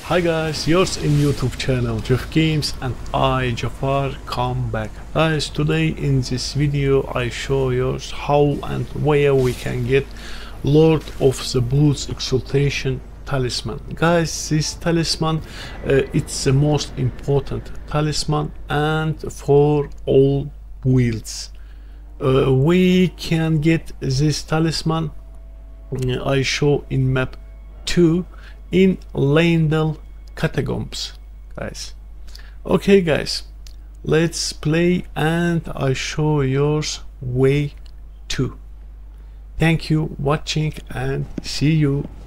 Hi guys, yours in YouTube channel Jeff Games and I Jafar come back. Guys, today in this video I show you how and where we can get Lord of the Boots Exaltation talisman. Guys, this talisman it's the most important talisman and for all builds. We can get this talisman I show in map 2 in Leyndell Catacombs, guys. Okay guys, let's play and I show yours way too. Thank you watching and see you.